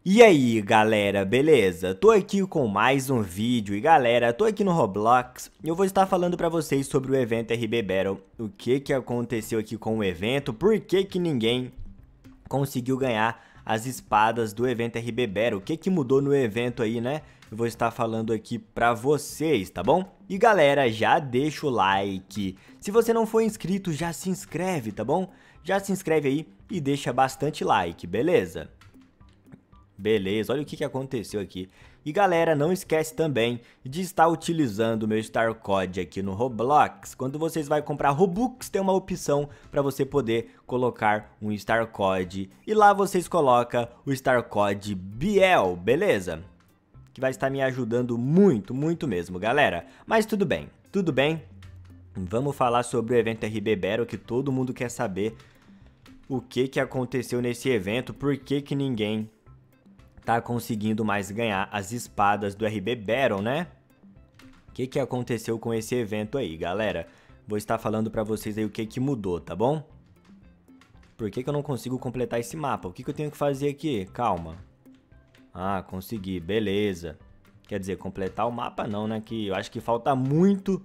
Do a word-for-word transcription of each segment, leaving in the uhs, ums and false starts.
E aí galera, beleza? Tô aqui com mais um vídeo e galera, tô aqui no Roblox e eu vou estar falando pra vocês sobre o evento R B Battle, o que que aconteceu aqui com o evento, por que que ninguém conseguiu ganhar as espadas do evento R B Battle, o que que mudou no evento aí, né? Eu vou estar falando aqui pra vocês, tá bom? E galera, já deixa o like, se você não for inscrito já se inscreve, tá bom? Já se inscreve aí e deixa bastante like, beleza? Beleza, olha o que que aconteceu aqui. E galera, não esquece também de estar utilizando o meu Star Code aqui no Roblox. Quando vocês vão comprar Robux, tem uma opção para você poder colocar um Star Code. E lá vocês colocam o Star Code Biel, beleza? Que vai estar me ajudando muito, muito mesmo, galera. Mas tudo bem, tudo bem. Vamos falar sobre o evento R B Battle, que todo mundo quer saber o que que aconteceu nesse evento, por que que ninguém tá conseguindo mais ganhar as espadas do R B Battle, né? O que que aconteceu com esse evento aí, galera? Vou estar falando pra vocês aí o que que mudou, tá bom? Por que que eu não consigo completar esse mapa? O que que eu tenho que fazer aqui? Calma. Ah, consegui, beleza. Quer dizer, completar o mapa não, né? Que eu acho que falta muito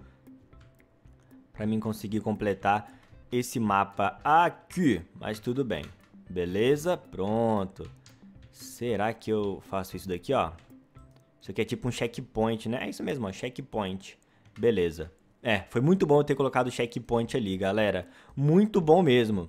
pra mim conseguir completar esse mapa aqui. Mas tudo bem. Beleza? Pronto. Será que eu faço isso daqui, ó? Isso aqui é tipo um checkpoint, né? É isso mesmo, ó, checkpoint. Beleza. É, foi muito bom eu ter colocado o checkpoint ali, galera. Muito bom mesmo.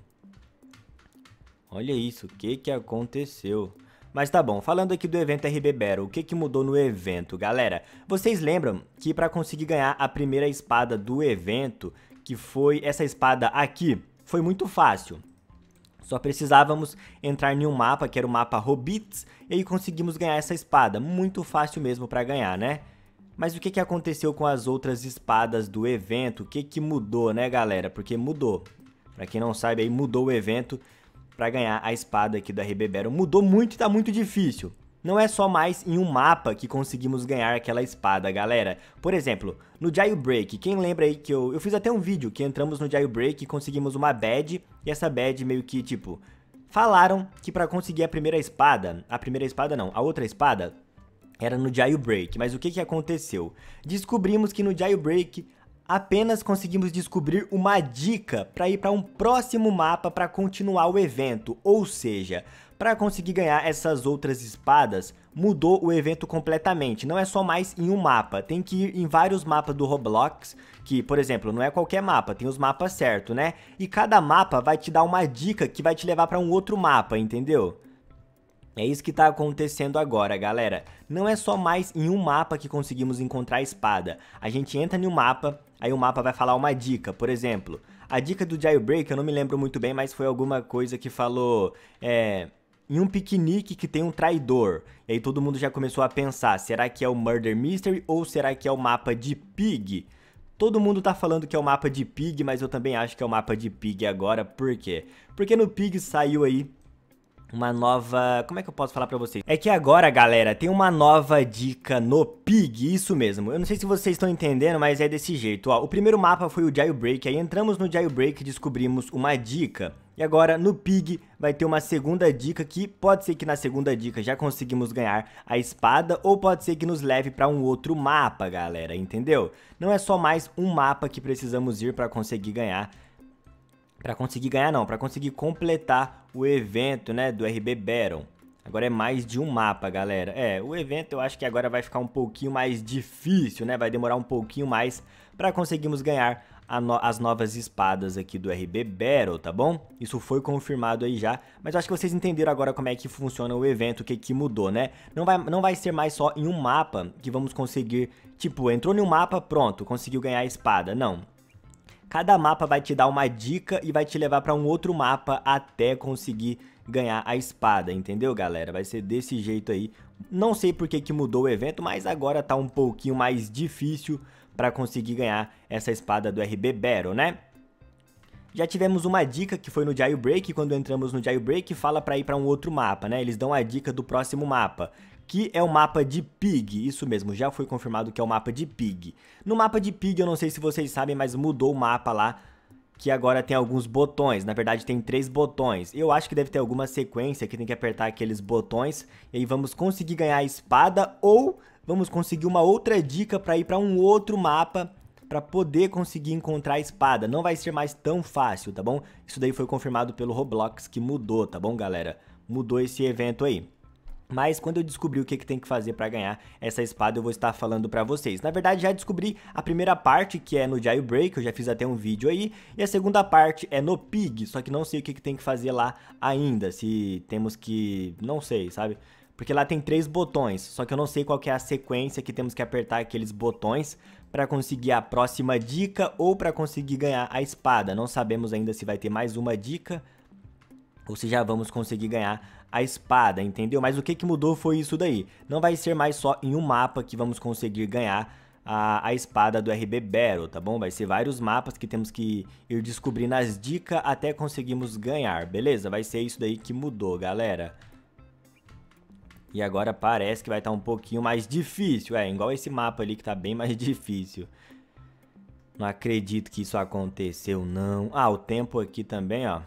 Olha isso, o que que aconteceu? Mas tá bom, falando aqui do evento R B Battle, o que que mudou no evento, galera? Vocês lembram que pra conseguir ganhar a primeira espada do evento, que foi essa espada aqui, foi muito fácil. Só precisávamos entrar em um mapa, que era o mapa Hobbits, e aí conseguimos ganhar essa espada. Muito fácil mesmo para ganhar, né? Mas o que que aconteceu com as outras espadas do evento? O que que mudou, né, galera? Porque mudou. Pra quem não sabe, aí mudou o evento para ganhar a espada aqui do R B Battle. Mudou muito e tá muito difícil. Não é só mais em um mapa que conseguimos ganhar aquela espada, galera. Por exemplo, no Jailbreak, quem lembra aí que eu, eu fiz até um vídeo que entramos no Jailbreak e conseguimos uma badge, e essa badge meio que, tipo, falaram que pra conseguir a primeira espada, a primeira espada não, a outra espada, era no Jailbreak. Mas o que que aconteceu? Descobrimos que no Jailbreak apenas conseguimos descobrir uma dica para ir para um próximo mapa para continuar o evento, ou seja, para conseguir ganhar essas outras espadas, mudou o evento completamente, não é só mais em um mapa, tem que ir em vários mapas do Roblox, que, por exemplo, não é qualquer mapa, tem os mapas certos, né? E cada mapa vai te dar uma dica que vai te levar para um outro mapa, entendeu? É isso que tá acontecendo agora, galera. Não é só mais em um mapa que conseguimos encontrar a espada. A gente entra em um mapa, aí o mapa vai falar uma dica. Por exemplo, a dica do Jailbreak, eu não me lembro muito bem, mas foi alguma coisa que falou... É, em um piquenique que tem um traidor. E aí todo mundo já começou a pensar, será que é o Murder Mystery ou será que é o mapa de Pig? Todo mundo tá falando que é o mapa de Pig, mas eu também acho que é o mapa de Pig agora. Por quê? Porque no Pig saiu aí uma nova... Como é que eu posso falar pra vocês? É que agora, galera, tem uma nova dica no Pig, isso mesmo. Eu não sei se vocês estão entendendo, mas é desse jeito, ó. O primeiro mapa foi o Jailbreak, aí entramos no Jailbreak e descobrimos uma dica. E agora, no Pig, vai ter uma segunda dica que pode ser que na segunda dica já conseguimos ganhar a espada, ou pode ser que nos leve pra um outro mapa, galera, entendeu? Não é só mais um mapa que precisamos ir pra conseguir ganhar. Pra conseguir ganhar não, pra conseguir completar o evento, né, do R B Battle. Agora é mais de um mapa, galera. É, o evento eu acho que agora vai ficar um pouquinho mais difícil, né? Vai demorar um pouquinho mais pra conseguirmos ganhar a no as novas espadas aqui do R B Battle, tá bom? Isso foi confirmado aí já, mas eu acho que vocês entenderam agora como é que funciona o evento, o que que mudou, né? Não vai, não vai ser mais só em um mapa que vamos conseguir, tipo, entrou em um mapa, pronto, conseguiu ganhar a espada. Não. Cada mapa vai te dar uma dica e vai te levar para um outro mapa até conseguir ganhar a espada, entendeu, galera? Vai ser desse jeito aí. Não sei por que que mudou o evento, mas agora tá um pouquinho mais difícil para conseguir ganhar essa espada do R B Battle, né? Já tivemos uma dica que foi no Jailbreak, quando entramos no Jailbreak fala para ir para um outro mapa, né? Eles dão a dica do próximo mapa, que é o mapa de Pig, isso mesmo, já foi confirmado que é o mapa de Pig. No mapa de Pig, eu não sei se vocês sabem, mas mudou o mapa lá, que agora tem alguns botões, na verdade tem três botões. Eu acho que deve ter alguma sequência que tem que apertar aqueles botões e aí vamos conseguir ganhar a espada ou vamos conseguir uma outra dica para ir para um outro mapa para poder conseguir encontrar a espada. Não vai ser mais tão fácil, tá bom? Isso daí foi confirmado pelo Roblox que mudou, tá bom, galera? Mudou esse evento aí. Mas quando eu descobri o que, que tem que fazer para ganhar essa espada, eu vou estar falando para vocês. Na verdade, já descobri a primeira parte, que é no Jailbreak, eu já fiz até um vídeo aí. E a segunda parte é no Pig, só que não sei o que, que tem que fazer lá ainda. Se temos que... não sei, sabe? Porque lá tem três botões, só que eu não sei qual que é a sequência que temos que apertar aqueles botões para conseguir a próxima dica ou para conseguir ganhar a espada. Não sabemos ainda se vai ter mais uma dica ou se já vamos conseguir ganhar a espada, entendeu? Mas o que que mudou foi isso daí. Não vai ser mais só em um mapa que vamos conseguir ganhar a, a espada do R B Battle, tá bom? Vai ser vários mapas que temos que ir descobrindo as dicas até conseguirmos ganhar, beleza? Vai ser isso daí que mudou, galera. E agora parece que vai estar um pouquinho mais difícil, é, igual esse mapa ali que tá bem mais difícil. Não acredito que isso aconteceu, não. Ah, o tempo aqui também, ó,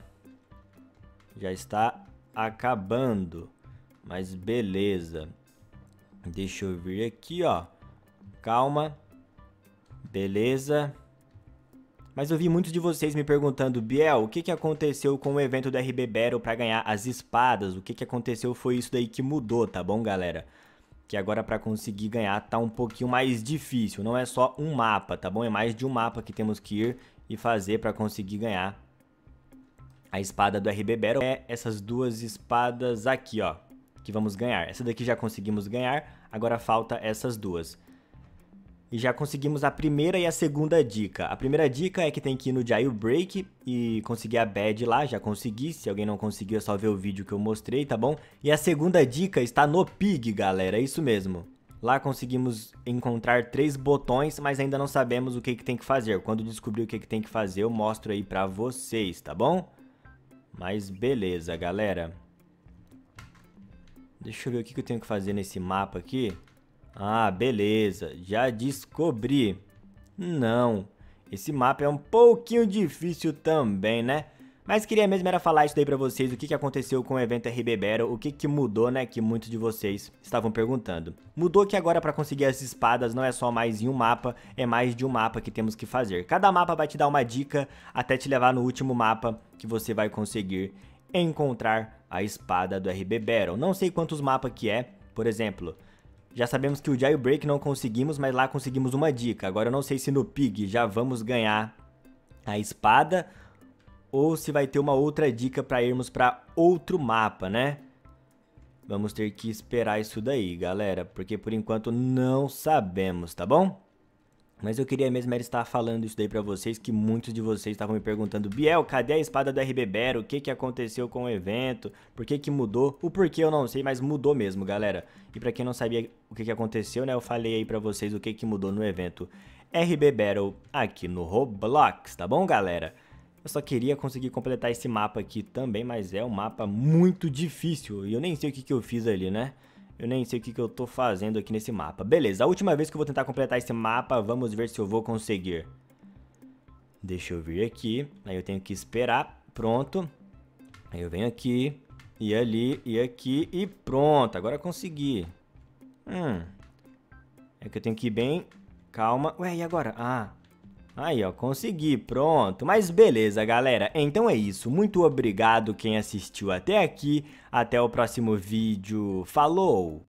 já está acabando, mas beleza. Deixa eu vir aqui, ó. Calma. Beleza. Mas eu vi muitos de vocês me perguntando, Biel, o que, que aconteceu com o evento do R B Battle para ganhar as espadas? O que, que aconteceu foi isso daí que mudou, tá bom, galera? Que agora para conseguir ganhar tá um pouquinho mais difícil. Não é só um mapa, tá bom? É mais de um mapa que temos que ir e fazer para conseguir ganhar a espada do R B Battle. É essas duas espadas aqui, ó, que vamos ganhar. Essa daqui já conseguimos ganhar, agora falta essas duas. E já conseguimos a primeira e a segunda dica. A primeira dica é que tem que ir no Jailbreak e conseguir a badge lá, já consegui. Se alguém não conseguiu é só ver o vídeo que eu mostrei, tá bom? E a segunda dica está no Pig, galera, é isso mesmo. Lá conseguimos encontrar três botões, mas ainda não sabemos o que, que tem que fazer. Quando descobrir o que, que tem que fazer, eu mostro aí pra vocês, tá bom? Mas beleza, galera. Deixa eu ver o que, que eu tenho que fazer nesse mapa aqui. Ah, beleza, já descobri. Não, esse mapa é um pouquinho difícil também, né? Mas queria mesmo era falar isso daí pra vocês, o que, que aconteceu com o evento R B Battle, o que, que mudou, né, que muitos de vocês estavam perguntando. Mudou que agora pra conseguir as espadas não é só mais em um mapa, é mais de um mapa que temos que fazer. Cada mapa vai te dar uma dica até te levar no último mapa que você vai conseguir encontrar a espada do R B Battle. Não sei quantos mapas que é, por exemplo... Já sabemos que o Jailbreak não conseguimos, mas lá conseguimos uma dica. Agora eu não sei se no Pig já vamos ganhar a espada ou se vai ter uma outra dica para irmos para outro mapa, né? Vamos ter que esperar isso daí, galera, porque por enquanto não sabemos, tá bom? Mas eu queria mesmo era estar falando isso daí pra vocês, que muitos de vocês estavam me perguntando, Biel, cadê a espada do R B Battle? O que que aconteceu com o evento? Por que que mudou? O porquê eu não sei, mas mudou mesmo, galera. E pra quem não sabia o que que aconteceu, né, eu falei aí pra vocês o que que mudou no evento R B Battle aqui no Roblox, tá bom, galera? Eu só queria conseguir completar esse mapa aqui também, mas é um mapa muito difícil e eu nem sei o que que eu fiz ali, né? Eu nem sei o que, que eu tô fazendo aqui nesse mapa. Beleza, a última vez que eu vou tentar completar esse mapa, vamos ver se eu vou conseguir. Deixa eu vir aqui, aí eu tenho que esperar, pronto. Aí eu venho aqui, e ali, e aqui, e pronto, agora eu consegui. Hum, é que eu tenho que ir bem, calma. Ué, e agora? Ah, aí ó, consegui, pronto. Mas beleza, galera, então é isso. Muito obrigado quem assistiu até aqui. Até o próximo vídeo. Falou!